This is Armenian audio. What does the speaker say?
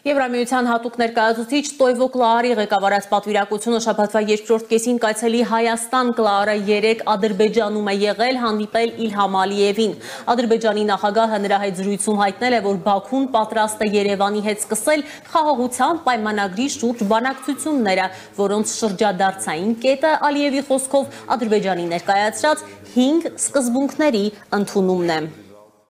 Եվրամիության հատուկ ներկայացուցիչ Տոյվո Կլաարի ղեկավարած պատվիրակությունը շաբաթվա երկրորդ կեսին կայցելի Հայաստան Կլաարը 3 Ադրբեջանում է եղել հանդիպել Իլհամ Ալիևին։ Ադրբեջանի նախագահը նրա հետ զրույցում հայտնել է, որ Բաքուն պատրաստ է Երևանի հետ սկսել խաղաղության պայմանագրի շուրջ բանակցությունները, որոնց շրջադարձային կետը Ալիևի խոսքով Ադրբեջանի ներկայացրած 5 սկզբունքների ընդունումն է։